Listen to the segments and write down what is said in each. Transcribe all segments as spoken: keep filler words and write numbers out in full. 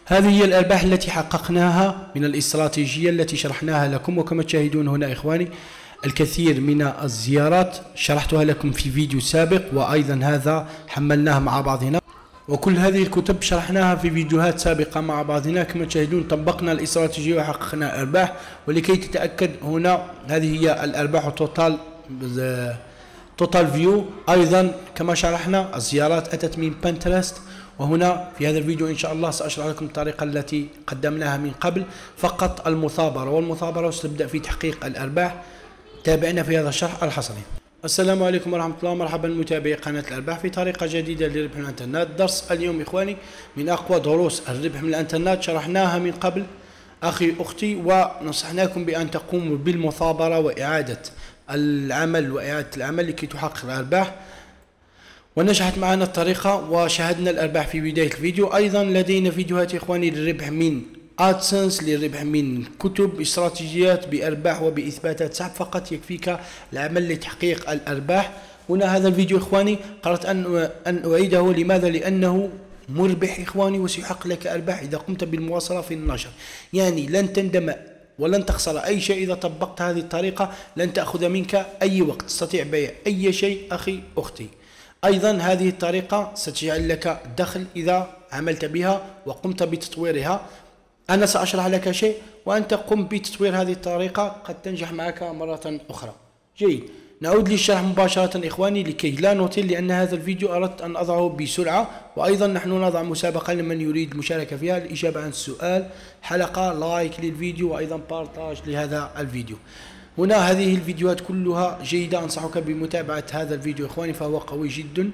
هذه هي الأرباح التي حققناها من الاستراتيجية التي شرحناها لكم. وكما تشاهدون هنا إخواني الكثير من الزيارات شرحتها لكم في فيديو سابق، وأيضا هذا حملناه مع بعضنا، وكل هذه الكتب شرحناها في فيديوهات سابقة مع بعضنا. كما تشاهدون طبقنا الاستراتيجية وحققنا أرباح. ولكي تتأكد هنا هذه هي الأرباح توتال توتال فيو. أيضا كما شرحنا الزيارات أتت من بنترست. وهنا في هذا الفيديو إن شاء الله سأشرح لكم الطريقة التي قدمناها من قبل، فقط المثابرة، والمثابرة ستبدأ في تحقيق الأرباح. تابعنا في هذا الشرح الحصري. السلام عليكم ورحمة الله، مرحبا متابعي قناة الأرباح في طريقة جديدة للربح من الانترنت. درس اليوم إخواني من أقوى دروس الربح من الانترنت، شرحناها من قبل أخي أختي، ونصحناكم بأن تقوموا بالمثابرة وإعادة العمل وإعادة العمل لكي تحقق الأرباح، ونجحت معنا الطريقة وشاهدنا الأرباح في بداية الفيديو. أيضا لدينا فيديوهات إخواني للربح من ادسنس، للربح من كتب استراتيجيات بأرباح وبإثباتات سحب. فقط يكفيك العمل لتحقيق الأرباح. هنا هذا الفيديو إخواني قررت أن أن أعيده. لماذا؟ لأنه مربح إخواني وسيحقق لك أرباح إذا قمت بالمواصلة في النشر. يعني لن تندم ولن تخسر أي شيء إذا طبقت هذه الطريقة، لن تأخذ منك أي وقت، تستطيع بيع أي شيء أخي أختي. أيضا هذه الطريقة ستجعل لك دخل إذا عملت بها وقمت بتطويرها. أنا سأشرح لك شيء وأنت قم بتطوير هذه الطريقة، قد تنجح معك مرة أخرى. جيد، نعود للشرح مباشرة إخواني لكي لا نطيل، لأن هذا الفيديو أردت أن أضعه بسرعة. وأيضا نحن نضع مسابقة لمن يريد المشاركة فيها، الإجابة عن السؤال، حلقة، لايك للفيديو، وأيضا بارتاج لهذا الفيديو. هنا هذه الفيديوهات كلها جيدة، أنصحك بمتابعة هذا الفيديو إخواني فهو قوي جدا.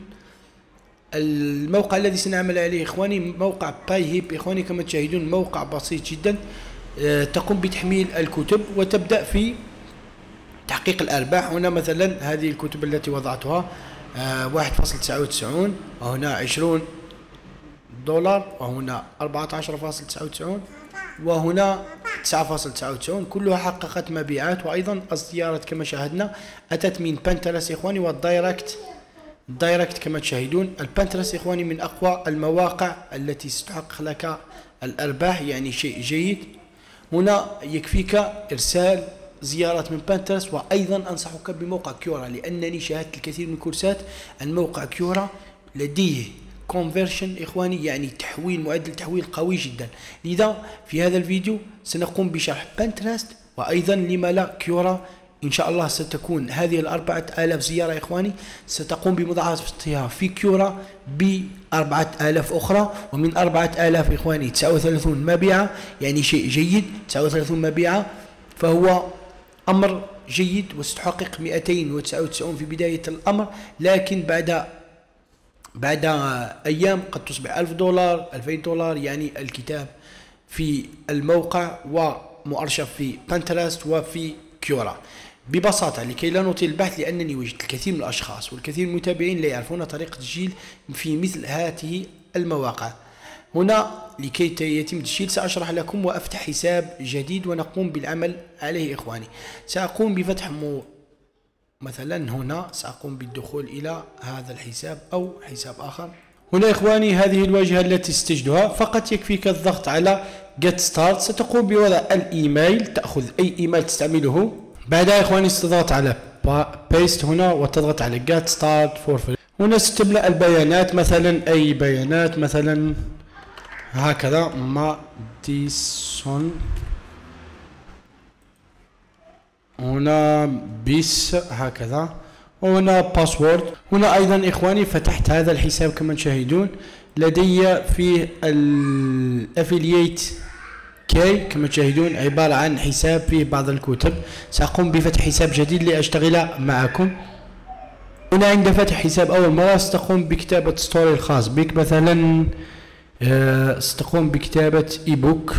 الموقع الذي سنعمل عليه إخواني موقع باي هيب إخواني. كما تشاهدون موقع بسيط جدا، أه تقوم بتحميل الكتب وتبدأ في تحقيق الأرباح. هنا مثلا هذه الكتب التي وضعتها أه واحد فاصلة تسعة وتسعين، وهنا عشرون دولار، وهنا أربعة عشر فاصلة تسعة وتسعين، وهنا تسعة فاصلة تسعة وتسعين، كلها حققت مبيعات. وأيضا الزيارات كما شاهدنا أتت من بنترست إخواني، والدايركت دايركت كما تشاهدون. البنترست إخواني من أقوى المواقع التي ستحقق لك الأرباح، يعني شيء جيد. هنا يكفيك إرسال زيارات من بنترست. وأيضا أنصحك بموقع كيورا، لأنني شاهدت الكثير من كورسات الموقع كيورا لديه كونفرشن إخواني، يعني تحويل، معدل تحويل قوي جدا. لذا في هذا الفيديو سنقوم بشرح بنترست، وأيضا لما لا كيورا. إن شاء الله ستكون هذه الأربعة آلاف زيارة إخواني ستقوم بمضاعفتها في كيورا بأربعة آلاف أخرى، ومن أربعة آلاف إخواني تسعة وثلاثين مبيعة، يعني شيء جيد. تسعة وثلاثين مبيعة فهو أمر جيد، وستحقق مئتين وتسعة وتسعين في بداية الأمر، لكن بعد بعد أيام قد تصبح ألف دولار، ألفين دولار. يعني الكتاب في الموقع ومؤرشف في بنترست وفي كيورا. ببساطة لكي لا نطيل البحث، لأنني وجدت الكثير من الأشخاص والكثير من المتابعين لا يعرفون طريقة تسجيل في مثل هذه المواقع. هنا لكي يتم التسجيل سأشرح لكم وأفتح حساب جديد ونقوم بالعمل عليه إخواني. سأقوم بفتح مو مثلا هنا سأقوم بالدخول إلى هذا الحساب أو حساب آخر. هنا إخواني هذه الواجهة التي ستجدها، فقط يكفيك الضغط على Get Start. ستقوم بوضع الإيميل، تأخذ أي إيميل تستعمله. بعدها إخواني ستضغط على Paste هنا وتضغط على Get Start for free. هنا ستملأ البيانات، مثلا أي بيانات، مثلا هكذا ماديسون، هنا بيس هكذا، وهنا باسورد. هنا أيضا إخواني فتحت هذا الحساب كما تشاهدون، لدي فيه الأفيلييت كي كما تشاهدون، عبارة عن حساب فيه بعض الكتب. سأقوم بفتح حساب جديد لأشتغل معكم. هنا عند فتح حساب أول مرة ستقوم بكتابة ستوري الخاص بك، مثلا أه ستقوم بكتابة إيبوك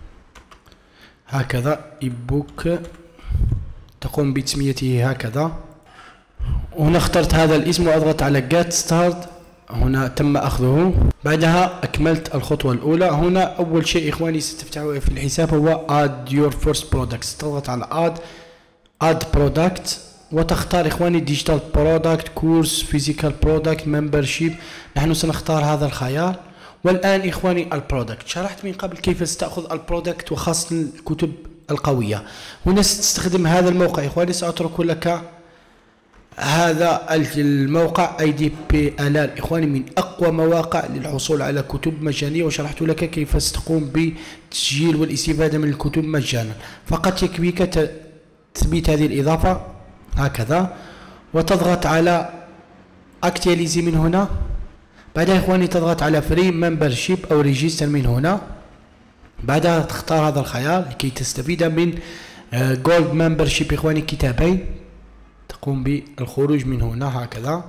هكذا، إيبوك تقوم بتسميته هكذا. هنا اخترت هذا الاسم وأضغط على Get Start، هنا تم أخذه. بعدها أكملت الخطوة الأولى. هنا أول شيء إخواني ستفتحه في الحساب هو Add Your First Product. تضغط على Add Add Product وتختار إخواني Digital Product، Course، Physical Product، Membership. نحن سنختار هذا الخيار والآن إخواني البرودكت، شرحت من قبل كيف ستأخذ البرودكت وخاصة الكتب القوية. هنا ستستخدم هذا الموقع إخواني، سأترك لك هذا الموقع اي دي بي الال إخواني، من أقوى مواقع للحصول على كتب مجانية، وشرحت لك كيف ستقوم بتسجيل والاستفادة من الكتب مجانا. فقط يكفيك تثبيت هذه الإضافة هكذا وتضغط على اكتياليزي من هنا. بعدها إخواني تضغط على فري ممبرشيب أو ريجيستر من هنا. بعدها تختار هذا الخيار لكي تستفيد من جولد ممبرشيب إخواني كتابين، تقوم بالخروج من هنا هكذا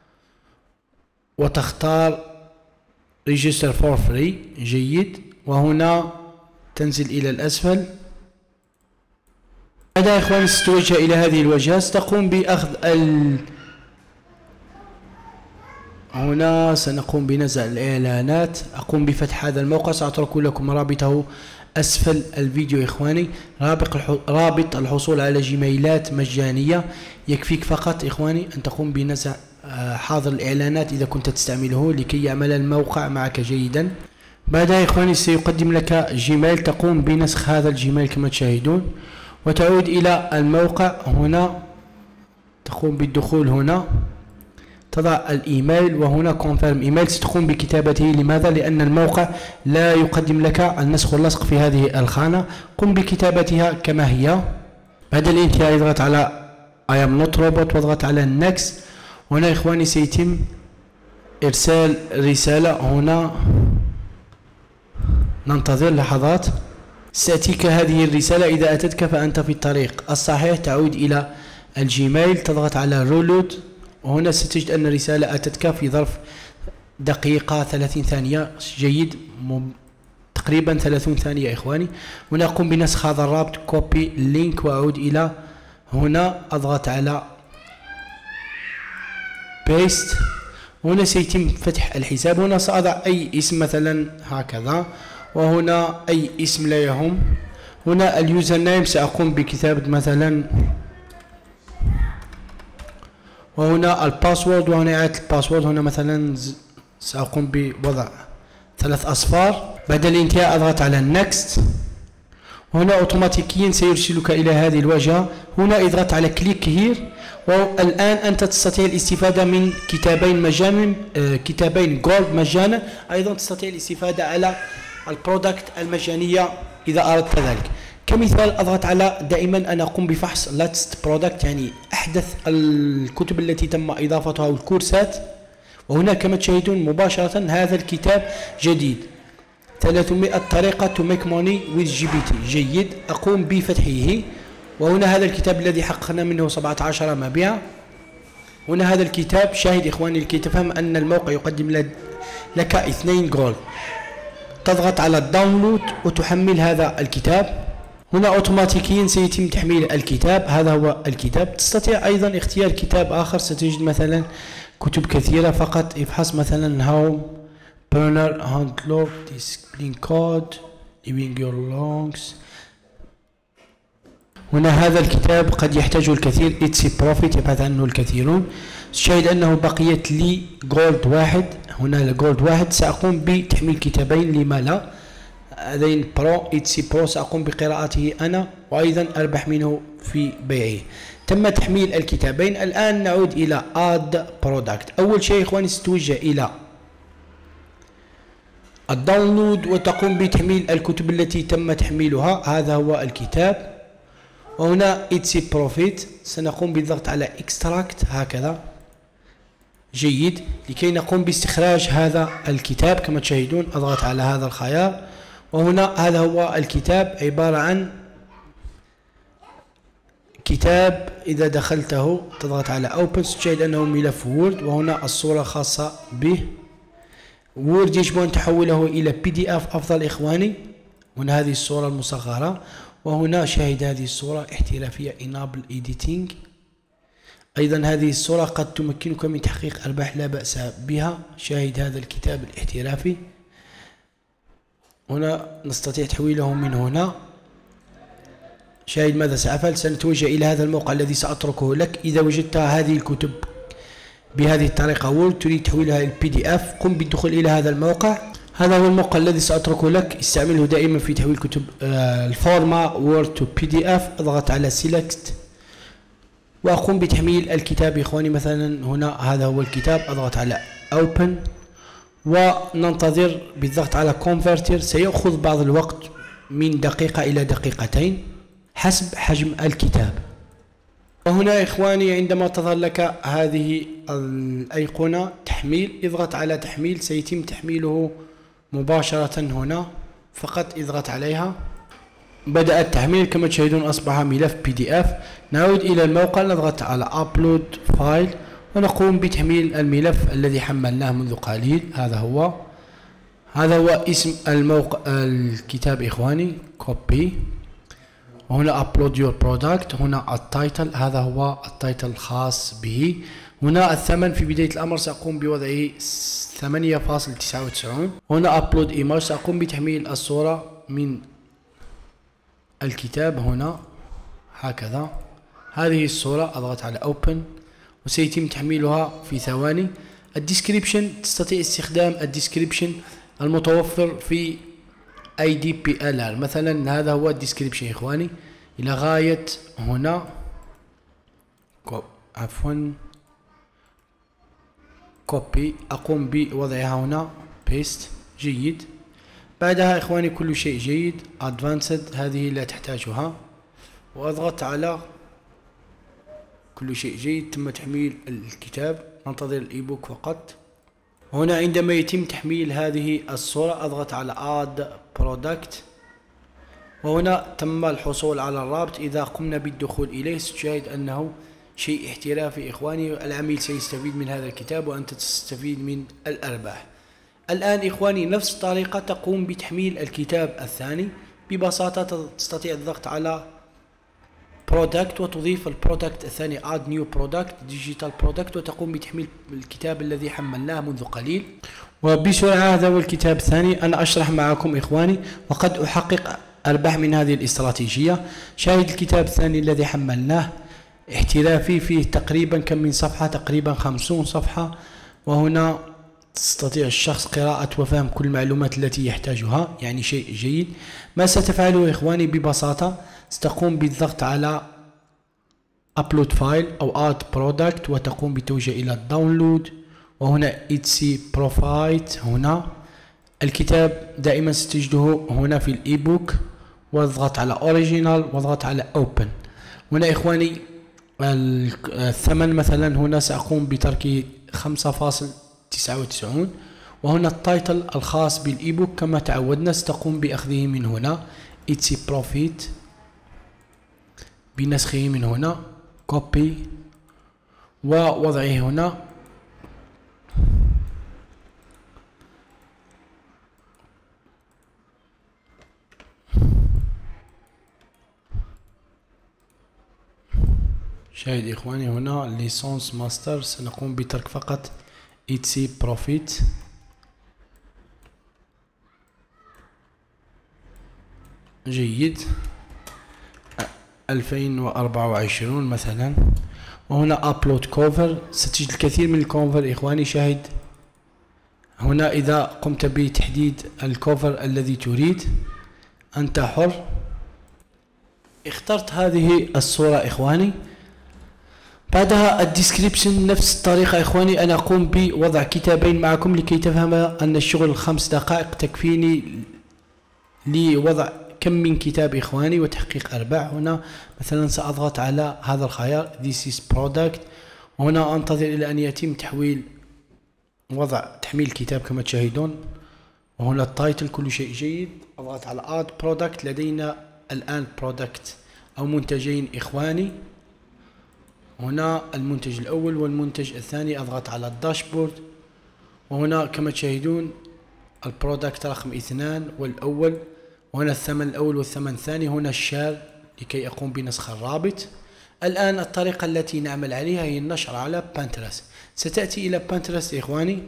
وتختار ريجستر فور فري. جيد، وهنا تنزل إلى الأسفل. بعدها إخواني ستتوجه إلى هذه الواجهة، ستقوم بأخذ ال هنا سنقوم بنزع الإعلانات. أقوم بفتح هذا الموقع، سأترك لكم رابطه أسفل الفيديو إخواني. رابط الحصول على جيميلات مجانية. يكفيك فقط إخواني أن تقوم بنزع حاضر الإعلانات إذا كنت تستعمله لكي يعمل الموقع معك جيدا. بعدها إخواني سيقدم لك جيميل، تقوم بنسخ هذا الجيميل كما تشاهدون وتعود إلى الموقع. هنا تقوم بالدخول، هنا تضع الإيميل وهنا كونفيرم إيميل، ستقوم بكتابته. لماذا؟ لأن الموقع لا يقدم لك النسخ واللصق في هذه الخانة. قم بكتابتها كما هي. بعد الانتهاء اضغط على I am not robot واضغط على next. هنا إخواني سيتم إرسال رسالة. هنا ننتظر لحظات، ستأتيك هذه الرسالة. إذا أتتك فأنت في الطريق الصحيح. تعود إلى الجيميل، تضغط على رولود، وهنا ستجد أن الرسالة أتتك في ظرف دقيقة ثلاثين ثانية. جيد، تقريبا ثلاثين ثانية إخواني. هنا أقوم بنسخ هذا الرابط، كوبي لينك، وأعود إلى هنا أضغط على بيست. هنا سيتم فتح الحساب. هنا سأضع أي اسم مثلا هكذا، وهنا أي اسم لا يهم. هنا اليوزر نيم سأقوم بكتابة مثلا، وهنا الباسورد، وهنا إعادة الباسورد. هنا مثلا سأقوم بوضع ثلاث أصفار. بعد الانتهاء أضغط على next. هنا أوتوماتيكيا سيرسلك إلى هذه الواجهة. هنا اضغط على كليك هير. والآن أنت تستطيع الاستفادة من كتابين مجانا، كتابين جولد مجانا. أيضا تستطيع الاستفادة على البرودكت المجانية إذا أردت ذلك. كمثال أضغط على، دائما أنا أقوم بفحص latest product، يعني أحدث الكتب التي تم إضافتها والكورسات. وهنا كما تشاهدون مباشرة هذا الكتاب جديد، ثلاثمائة طريقة to make money with جي بي تي. جيد، أقوم بفتحه. وهنا هذا الكتاب الذي حققنا منه سبعة عشر مبيعا. هنا هذا الكتاب، شاهد إخواني لكي تفهم أن الموقع يقدم لك اثنين جولد. تضغط على الداونلود وتحمل هذا الكتاب. هنا أوتوماتيكيا سيتم تحميل الكتاب. هذا هو الكتاب. تستطيع أيضا اختيار كتاب آخر، ستجد مثلا كتب كثيرة. فقط افحص مثلا هاو بيرنر هاندلر ديسبلين كود living your lungs. هنا هذا الكتاب قد يحتاجه الكثير، اتسي بروفيت يبحث عنه الكثيرون. شاهد أنه بقيت لي جولد واحد. هنا جولد واحد، سأقوم بتحميل كتابين، لما لا. هذين برو اتسي برو سأقوم بقراءته أنا، وأيضا أربح منه في بيعه. تم تحميل الكتابين. الآن نعود إلى اد برودكت. أول شيء إخواني ستوجه إلى الداونلود وتقوم بتحميل الكتب التي تم تحميلها. هذا هو الكتاب. وهنا اتسي بروفيت سنقوم بالضغط على اكستراكت هكذا. جيد، لكي نقوم باستخراج هذا الكتاب كما تشاهدون. أضغط على هذا الخيار، وهنا هذا هو الكتاب، عبارة عن كتاب. إذا دخلته تضغط على اوبن، تشاهد أنه ملف وورد، وهنا الصورة خاصة به. وورد يجب أن تحوله إلى بي دي اف أفضل إخواني. هنا هذه الصورة المصغرة، وهنا شاهد هذه الصورة احترافية enable editing. أيضا هذه الصورة قد تمكنك من تحقيق أرباح لا بأس بها. شاهد هذا الكتاب الاحترافي. هنا نستطيع تحويله من هنا. شاهد ماذا سأفعل؟ سنتوجه إلى هذا الموقع الذي سأتركه لك. إذا وجدت هذه الكتب بهذه الطريقة وورد تريد تحويلها إلى بي دي اف، قم بالدخول إلى هذا الموقع. هذا هو الموقع الذي سأتركه لك، استعمله دائما في تحويل كتب الفورما وورد تو بي دي اف. اضغط على سيلكت واقوم بتحميل الكتاب يا اخواني. مثلا هنا هذا هو الكتاب، اضغط على اوبن وننتظر بالضغط على كونفرتر. سيأخذ بعض الوقت من دقيقة إلى دقيقتين حسب حجم الكتاب. وهنا يا إخواني عندما تظهر لك هذه الأيقونة تحميل، اضغط على تحميل، سيتم تحميله مباشرة هنا. فقط اضغط عليها، بدأ التحميل كما تشاهدون، أصبح ملف بي دي اف. نعود إلى الموقع، نضغط على أبلود فايل ونقوم بتحميل الملف الذي حملناه منذ قليل. هذا هو هذا هو اسم الموقع الكتاب إخواني، كوبي. وهنا upload your product، هنا التايتل، هذا هو التايتل الخاص به. هنا الثمن في بداية الأمر سأقوم بوضعه ثمانية فاصلة تسعة وتسعين. هنا upload image، سأقوم بتحميل الصورة من الكتاب هنا هكذا. هذه الصورة، أضغط على open وسيتم تحميلها في ثواني. الديسكريبشن، تستطيع استخدام الديسكريبشن المتوفر في اي دي بي ال ار. مثلا هذا هو الديسكريبشن يا اخواني الى غاية هنا، عفوا كوبي، اقوم بوضعها هنا بيست. جيد. بعدها اخواني كل شيء جيد. ادفانسد هذه لا تحتاجها، واضغط على كل شيء جيد. تم تحميل الكتاب، ننتظر الايبوك فقط. هنا عندما يتم تحميل هذه الصورة اضغط على اد برودكت، وهنا تم الحصول على الرابط. اذا قمنا بالدخول اليه ستشاهد انه شيء احترافي اخواني، العميل سيستفيد من هذا الكتاب وانت تستفيد من الارباح. الان اخواني نفس الطريقة تقوم بتحميل الكتاب الثاني. ببساطة تستطيع الضغط على برودكت وتضيف البرودكت الثاني add new product digital product وتقوم بتحميل الكتاب الذي حملناه منذ قليل. وبسرعة هذا هو الكتاب الثاني. أنا أشرح معكم إخواني وقد أحقق أرباح من هذه الاستراتيجية. شاهد الكتاب الثاني الذي حملناه احترافي، فيه تقريبا كم من صفحة، تقريبا خمسون صفحة. وهنا تستطيع الشخص قراءة وفهم كل المعلومات التي يحتاجها، يعني شيء جيد. ما ستفعله إخواني ببساطة ستقوم بالضغط على upload file أو add product وتقوم بتوجه إلى الداونلود. وهنا اتسي بروفايت، هنا الكتاب دائما ستجده هنا في الايبوك، واضغط على اوريجينال واضغط على اوبن. هنا إخواني الثمن مثلا هنا سأقوم بتركه خمسة فاصلة تسعة وتسعين. وهنا التايتل الخاص بالايبوك كما تعودنا ستقوم بأخذه من هنا اتسي بروفيت، بنسخه من هنا كوبي ووضعه هنا. شاهد إخواني هنا ليسونس ماستر، سنقوم بترك فقط اتسي بروفيت. جيد. ألفين وأربعة وعشرين مثلا. وهنا ابلود كوفر، ستجد الكثير من الكوفر إخواني. شاهد هنا إذا قمت بتحديد الكوفر الذي تريد أنت حر. اخترت هذه الصورة إخواني. بعدها الديسكريبشن نفس الطريقة إخواني. أنا أقوم بوضع كتابين معكم لكي تفهم أن الشغل خمس دقائق تكفيني لوضع كم من كتاب إخواني وتحقيق أرباح. هنا مثلا سأضغط على هذا الخيار This is product، وهنا أنتظر إلى أن يتم تحويل وضع تحميل الكتاب كما تشاهدون. وهنا التايتل كل شيء جيد. أضغط على add product. لدينا الآن product أو منتجين إخواني. هنا المنتج الأول والمنتج الثاني. أضغط على الداشبورد، وهنا كما تشاهدون البرودكت رقم اثنان والأول. وهنا الثمن الأول والثمن الثاني. هنا الشار لكي أقوم بنسخ الرابط. الآن الطريقة التي نعمل عليها هي النشر على بانترست. ستأتي إلى بانترست إخواني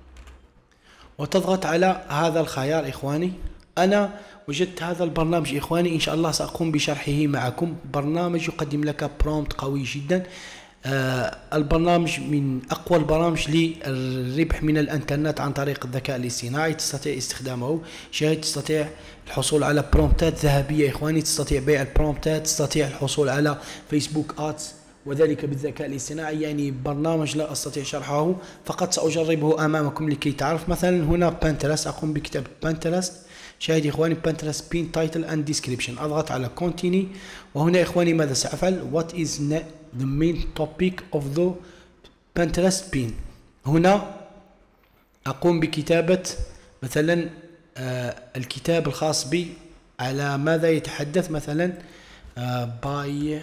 وتضغط على هذا الخيار إخواني. أنا وجدت هذا البرنامج إخواني، إن شاء الله سأقوم بشرحه معكم. برنامج يقدم لك برومبت قوي جدا. آه البرنامج من أقوى البرامج للربح من الإنترنت عن طريق الذكاء الاصطناعي. تستطيع استخدامه. شاهد تستطيع الحصول على برومبتات ذهبية إخواني، تستطيع بيع البرومبتات، تستطيع الحصول على فيسبوك آدز وذلك بالذكاء الاصطناعي. يعني برنامج لا أستطيع شرحه، فقط سأجربه أمامكم لكي تعرف. مثلا هنا بانترست، أقوم بكتابة بانترست. شاهد إخواني بانترست بين تايتل اند ديسكريبشن، أضغط على كونتيني. وهنا إخواني ماذا سأفعل؟ what is the main topic of the Pinterest pin. هنا أقوم بكتابة مثلا آه الكتاب الخاص بي على ماذا يتحدث، مثلا آه باي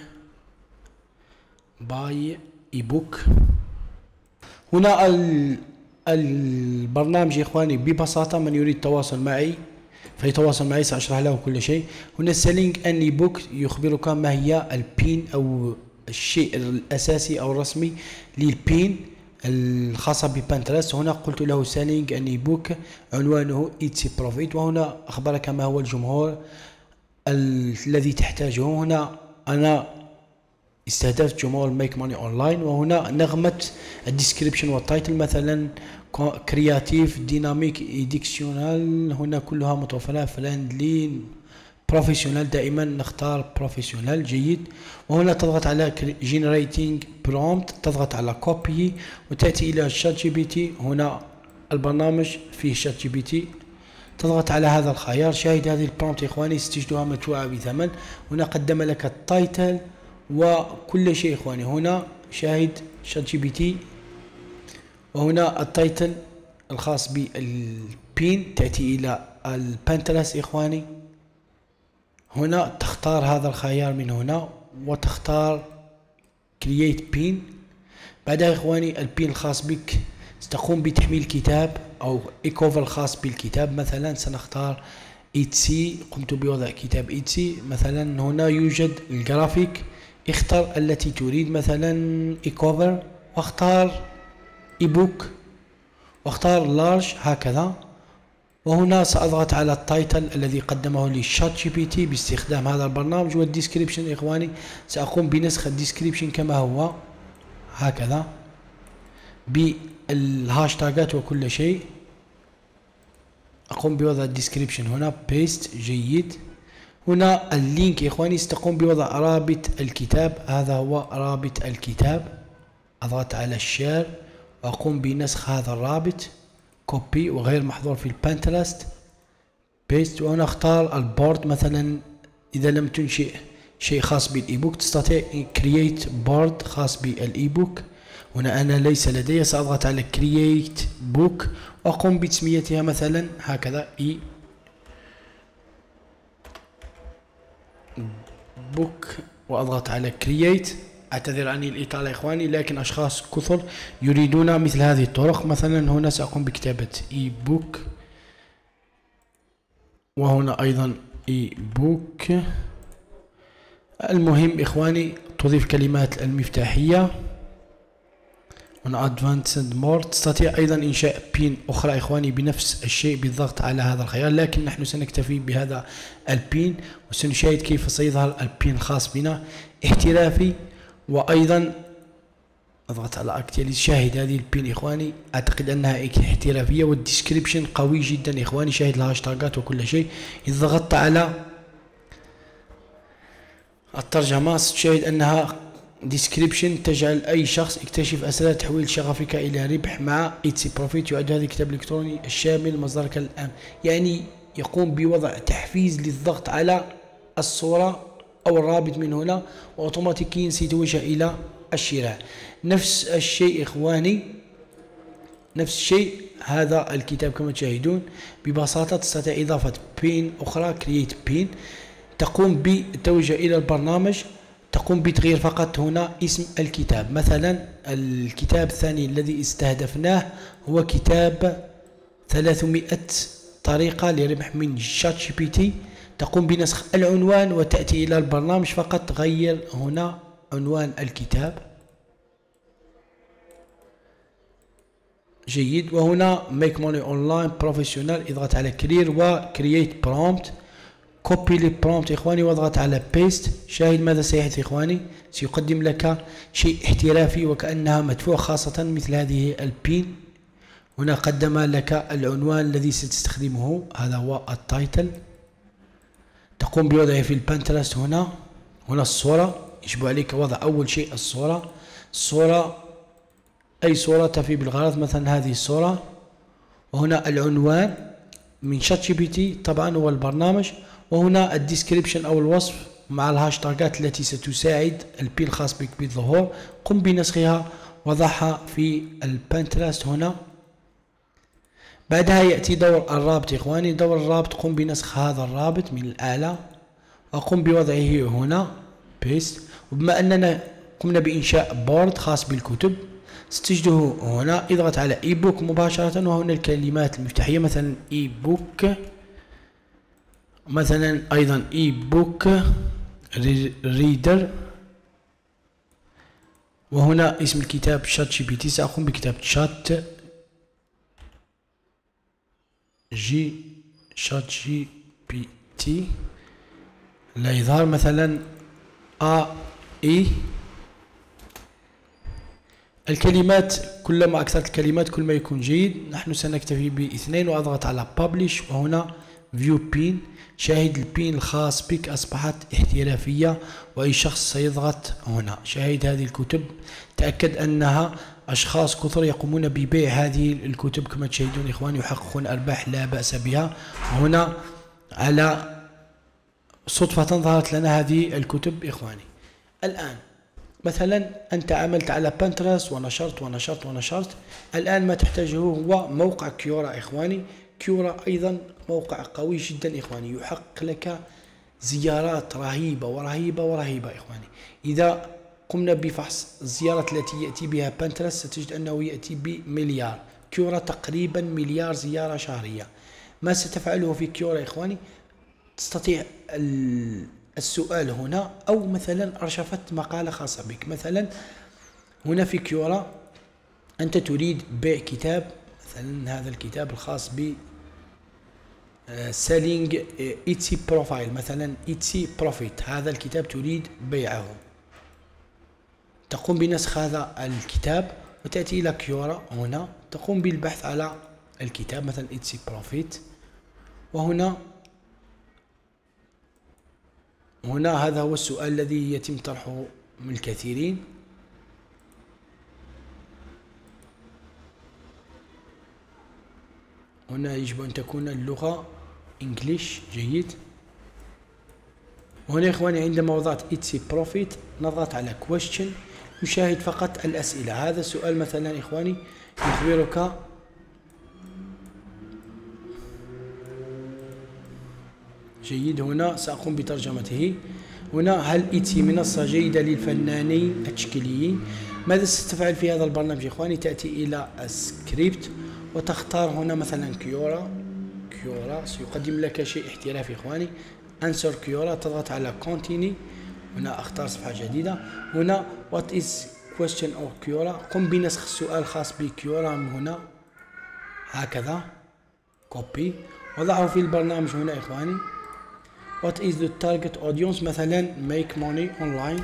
باي اي بوك. هنا البرنامج يا إخواني ببساطة من يريد التواصل معي فيتواصل معي، سأشرح له كل شيء. هنا سيلينج ان اي بوك يخبرك ما هي البين أو الشيء الأساسي أو الرسمي للبين الخاصة ببانترست. هنا قلت له سيلينج ان اي بوك، عنوانه ايتسي بروفيت، وهنا أخبرك ما هو الجمهور الذي تحتاجه. هنا أنا استهدفت جمهور ميك ماني اونلاين. وهنا نغمة الديسكريبشن والتايتل، مثلا كرياتيف ديناميك ايديكسيونال، هنا كلها متوفرة. فريندلي بروفيشنال، دائما نختار بروفيشنال. جيد. وهنا تضغط على جينيريتنج برومبت، تضغط على كوبي وتأتي إلى شات جي بي تي. هنا البرنامج فيه شات جي بي تي، تضغط على هذا الخيار. شاهد هذه البرومبت يا إخواني ستجدها مدفوعة بثمن. هنا قدم لك التايتل وكل شيء إخواني. هنا شاهد شات جي بي تي، وهنا التايتل الخاص بالبين. تأتي إلى البانترست إخواني. هنا تختار هذا الخيار من هنا وتختار create pin. بعدها إخواني البين الخاص بك ستقوم بتحميل كتاب أو إيكوفر الخاص بالكتاب. مثلا سنختار إيتسي، قمت بوضع كتاب إيتسي. مثلا هنا يوجد الجرافيك، اختر التي تريد، مثلا إيكوفر، واختار إيبوك واختار لارج هكذا. وهنا سأضغط على التايتل الذي قدمه لي شات جي بي تي باستخدام هذا البرنامج. والديسكريبشن إخواني سأقوم بنسخ الديسكريبشن كما هو هكذا بالهاشتاجات وكل شيء. أقوم بوضع الديسكريبشن هنا بيست. جيد. هنا اللينك إخواني ستقوم بوضع رابط الكتاب، هذا هو رابط الكتاب. أضغط على الشير وأقوم بنسخ هذا الرابط كوبي وغير محظور في البانترست بيست. وهنا اختار البورد، مثلا إذا لم تنشئ شيء خاص بالإيبوك تستطيع كرييت بورد خاص بالإيبوك. هنا أنا ليس لدي، سأضغط على كرييت بوك وأقوم بتسميتها مثلا هكذا إي بوك، وأضغط على كرييت. أعتذر عن الإطالة إخواني، لكن أشخاص كثر يريدون مثل هذه الطرق. مثلا هنا سأقوم بكتابة إي بوك، وهنا أيضا إي بوك. المهم إخواني تضيف كلمات المفتاحية. هنا أدفانسد مور. تستطيع أيضا إنشاء بين أخرى إخواني بنفس الشيء بالضغط على هذا الخيار، لكن نحن سنكتفي بهذا البين وسنشاهد كيف سيظهر البين الخاص بنا احترافي. وأيضا أضغط على أكتياليز. شاهد هذه البين إخواني، أعتقد أنها احترافية والديسكريبشن قوي جدا إخواني. شاهد الهاشتاجات وكل شيء. إذا ضغطت على الترجمة ستشاهد أنها ديسكريبشن تجعل أي شخص يكتشف أسرار تحويل شغفك إلى ربح مع إيتسي بروفيت. يعد هذا الكتاب الإلكتروني الشامل مصدرك الآن. يعني يقوم بوضع تحفيز للضغط على الصورة أو الرابط من هنا وأوتوماتيكيا سيتوجه إلى الشراء. نفس الشيء إخواني، نفس الشيء هذا الكتاب كما تشاهدون. ببساطة تستطيع إضافة بين أخرى كرييت بين، تقوم بالتوجه إلى البرنامج، تقوم بتغيير فقط هنا اسم الكتاب. مثلا الكتاب الثاني الذي استهدفناه هو كتاب ثلاثمائة طريقة لربح من شات جي بي تي. تقوم بنسخ العنوان وتأتي إلى البرنامج، فقط غير هنا عنوان الكتاب. جيد. وهنا ميك ماني اونلاين بروفيشنال، اضغط على كرير وكرييت برومبت. كوبي للبرومبت إخواني واضغط على بيست. شاهد ماذا سيحدث إخواني؟ سيقدم لك شيء احترافي وكأنها مدفوع، خاصة مثل هذه البين. هنا قدم لك العنوان الذي ستستخدمه، هذا هو التايتل. تقوم بوضعه في البنترست. هنا هنا الصورة، يجب عليك وضع أول شيء الصورة. الصورة أي صورة تفي بالغرض، مثلا هذه الصورة. وهنا العنوان من شات جي بي تي طبعا هو البرنامج. وهنا الديسكريبشن أو الوصف مع الهاشتاجات التي ستساعد البين الخاص بك بالظهور. قم بنسخها وضعها في البنترست هنا. بعدها يأتي دور الرابط إخواني. دور الرابط قم بنسخ هذا الرابط من الأعلى وقم بوضعه هنا بيست. وبما أننا قمنا بإنشاء بورد خاص بالكتب ستجده هنا. اضغط على اي بوك مباشرة وهنا الكلمات المفتاحية، مثلا اي بوك، مثلا أيضا اي بوك ريدر. وهنا اسم الكتاب شات جي بي تي. سأقوم بكتابة شات جي شات جي بي تي. لا يظهر مثلا ا اي. الكلمات كلما أكثرت الكلمات كل ما يكون جيد. نحن سنكتفي باثنين وأضغط على publish. وهنا view pin. شاهد البين الخاص بك أصبحت احترافية وأي شخص سيضغط هنا. شاهد هذه الكتب، تأكد أنها أشخاص كثر يقومون ببيع هذه الكتب كما تشاهدون إخواني، يحققون أرباح لا بأس بها. هنا على صدفة ظهرت لنا هذه الكتب إخواني. الآن مثلا أنت عملت على بنترست ونشرت ونشرت ونشرت. الآن ما تحتاجه هو موقع كيورا إخواني. كيورا أيضا موقع قوي جدا إخواني، يحقق لك زيارات رهيبة ورهيبة ورهيبة إخواني. إذا قمنا بفحص الزيارات التي يأتي بها بنترست ستجد أنه يأتي بمليار. كيورا تقريبا مليار زيارة شهرية. ما ستفعله في كيورا إخواني؟ تستطيع السؤال هنا، أو مثلا أرشفت مقالة خاصة بك. مثلا هنا في كيورا أنت تريد بيع كتاب، مثلا هذا الكتاب الخاص ب سيلينج إيتسي بروفايل، مثلا إيتسي بروفيت، هذا الكتاب تريد بيعه. تقوم بنسخ هذا الكتاب وتأتي إلى كيورا. هنا تقوم بالبحث على الكتاب مثلا إيتسي بروفيت. وهنا هنا هذا هو السؤال الذي يتم طرحه من الكثيرين. هنا يجب أن تكون اللغة إنجليش جيد. وهنا إخواني عندما وضعت إيتسي بروفيت نضغط على question، نشاهد فقط الأسئلة. هذا السؤال مثلا إخواني يخبرك جيد. هنا سأقوم بترجمته. هنا هل إيتسي منصة جيدة للفنانين التشكيليين؟ ماذا ستفعل في هذا البرنامج إخواني؟ تأتي إلى السكريبت وتختار هنا مثلا كيورا. كيورا سيقدم لك شيء احترافي إخواني. أنسر كيورا، تضغط على كونتيني. هنا أختار صفحة جديدة. هنا what is question of كيورا. قم بنسخ السؤال الخاص بكيورا من هنا هكذا كوبي وضعه في البرنامج هنا إخواني. what is the target audience، مثلا make money online.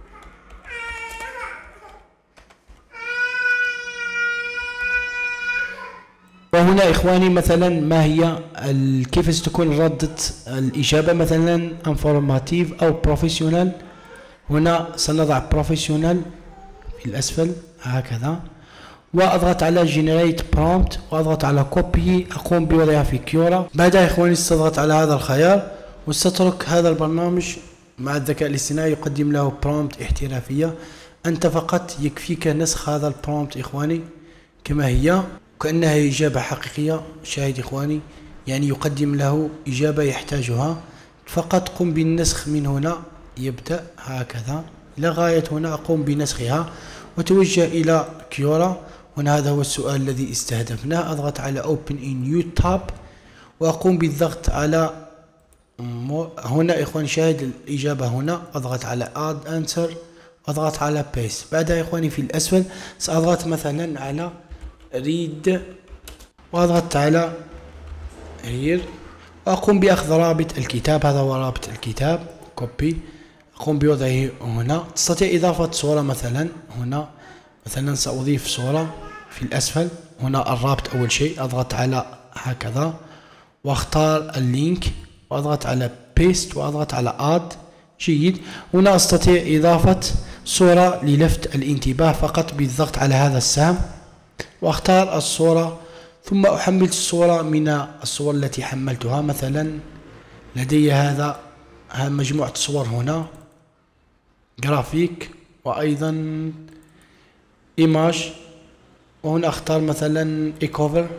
وهنا إخواني مثلا ما هي كيف ستكون ردة الإجابة، مثلا informative أو professional. هنا سنضع professional في الأسفل هكذا وأضغط على generate prompt وأضغط على copy. أقوم بوضعها في كيورا. بعدها إخواني ستضغط على هذا الخيار وستترك هذا البرنامج مع الذكاء الاصطناعي يقدم له prompt احترافية. أنت فقط يكفيك نسخ هذا البرومبت إخواني كما هي كأنها إجابة حقيقية. شاهد إخواني يعني يقدم له إجابة يحتاجها، فقط قم بالنسخ من هنا. يبدأ هكذا لغاية هنا. أقوم بنسخها وتوجه إلى كيورا. هنا هذا هو السؤال الذي استهدفناه. أضغط على Open in New Tab وأقوم بالضغط على هنا إخواني. شاهد الإجابة هنا. أضغط على Add Answer، أضغط على Paste. بعدها إخواني في الأسفل سأضغط مثلا على Read وأضغط على Here وأقوم بأخذ رابط الكتاب. هذا هو رابط الكتاب، كوبي. أقوم بوضعه هنا. تستطيع إضافة صورة مثلا هنا، مثلا سأضيف صورة في الأسفل. هنا الرابط أول شيء، أضغط على هكذا واختار اللينك وأضغط على بيست وأضغط على آد. جيد. هنا أستطيع إضافة صورة للفت الانتباه فقط بالضغط على هذا السهم واختار الصورة، ثم أحمل الصورة من الصور التي حملتها. مثلا لدي هذا مجموعة صور هنا، جرافيك وأيضا إيماج، وهنا أختار مثلا إيكوفر.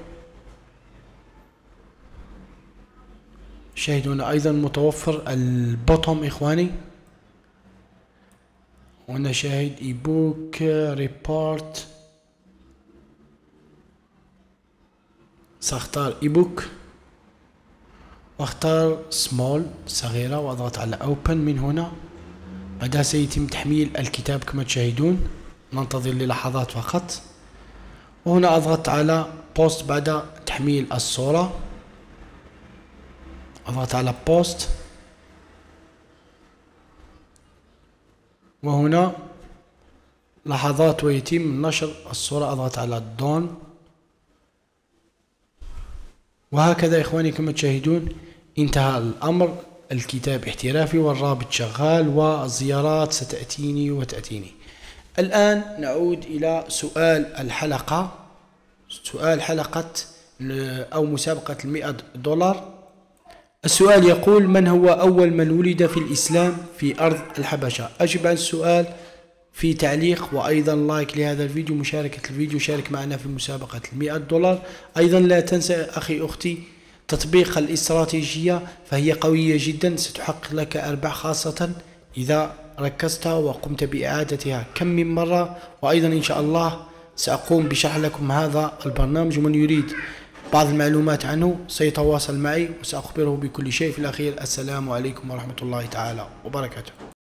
شاهدوا هنا أيضا متوفر البوتوم إخواني. هنا شاهد إيبوك ريبورت، سأختار إيبوك واختار سمول صغيرة واضغط على اوبن. من هنا بعدها سيتم تحميل الكتاب كما تشاهدون، ننتظر للحظات فقط. وهنا اضغط على بوست بعد تحميل الصورة، اضغط على بوست، وهنا لحظات ويتم نشر الصورة. اضغط على دون، وهكذا إخواني كما تشاهدون انتهى الأمر. الكتاب احترافي والرابط شغال والزيارات ستأتيني وتأتيني. الآن نعود إلى سؤال الحلقة، سؤال حلقة أو مسابقة المئة دولار. السؤال يقول: من هو أول من ولد في الإسلام في أرض الحبشة؟ أجب عن السؤال في تعليق وأيضا لايك لهذا الفيديو، مشاركة الفيديو، شارك معنا في مسابقة المئة دولار. أيضا لا تنسى أخي أختي تطبيق الاستراتيجية، فهي قوية جدا، ستحقق لك أرباح خاصة إذا ركزت وقمت بإعادتها كم من مرة. وأيضا إن شاء الله سأقوم بشرح لكم هذا البرنامج، ومن يريد بعض المعلومات عنه سيتواصل معي وسأخبره بكل شيء. في الأخير السلام عليكم ورحمة الله تعالى وبركاته.